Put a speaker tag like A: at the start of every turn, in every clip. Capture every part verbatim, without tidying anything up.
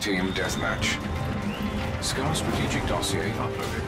A: Team Deathmatch. Scar Strategic Dossier uploaded.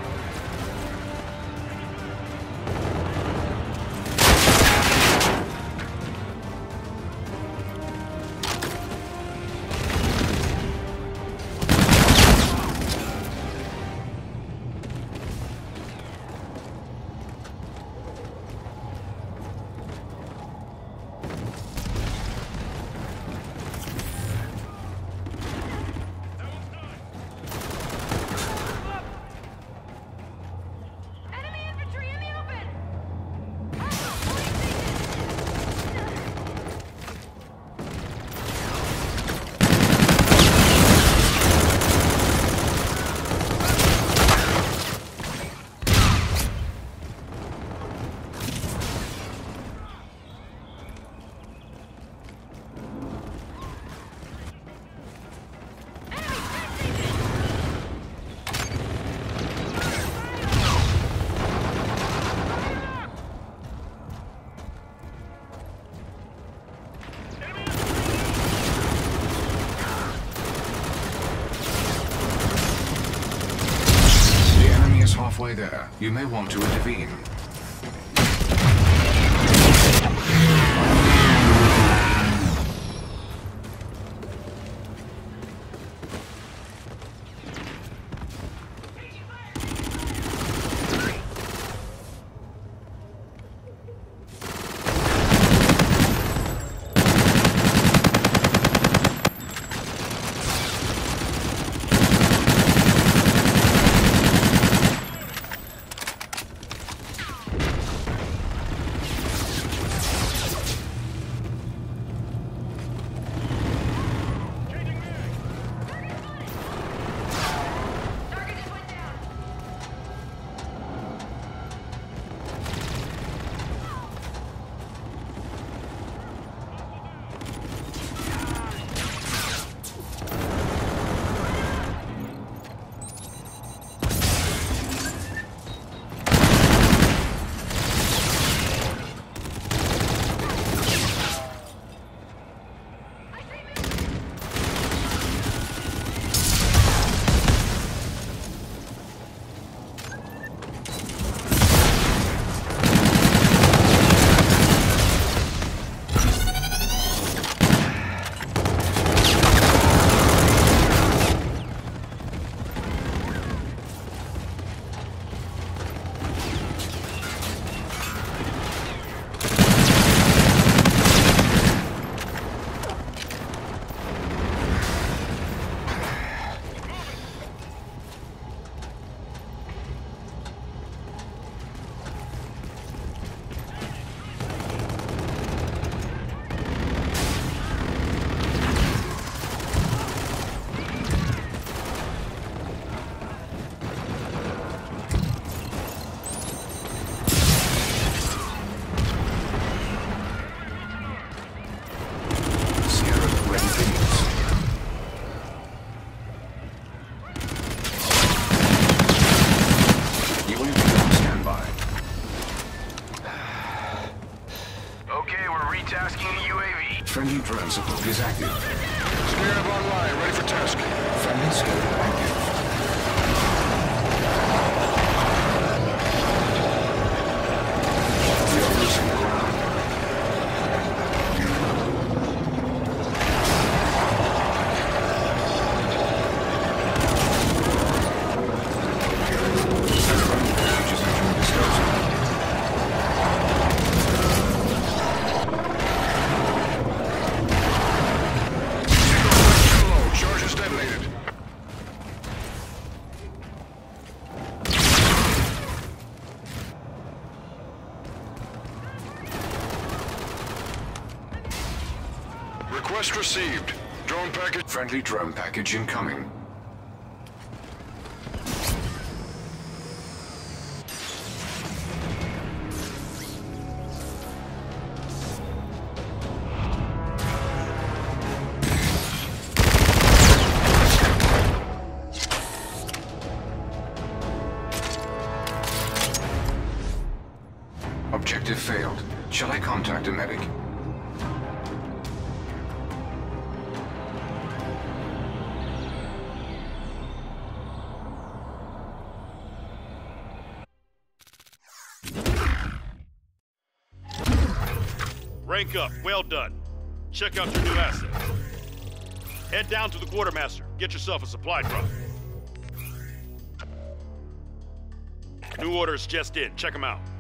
B: Halfway there, you may want to intervene. Friendly drone support is active.
A: Scarab online, ready for task.
B: Friendly scanner active. We are losing ground.
A: Request received. Drone package.
B: Friendly drone package incoming. Objective failed. Shall I contact a medic?
C: Rank up. Well done. Check out your new asset. Head down to the quartermaster. Get yourself a supply drop. New orders just in. Check them out.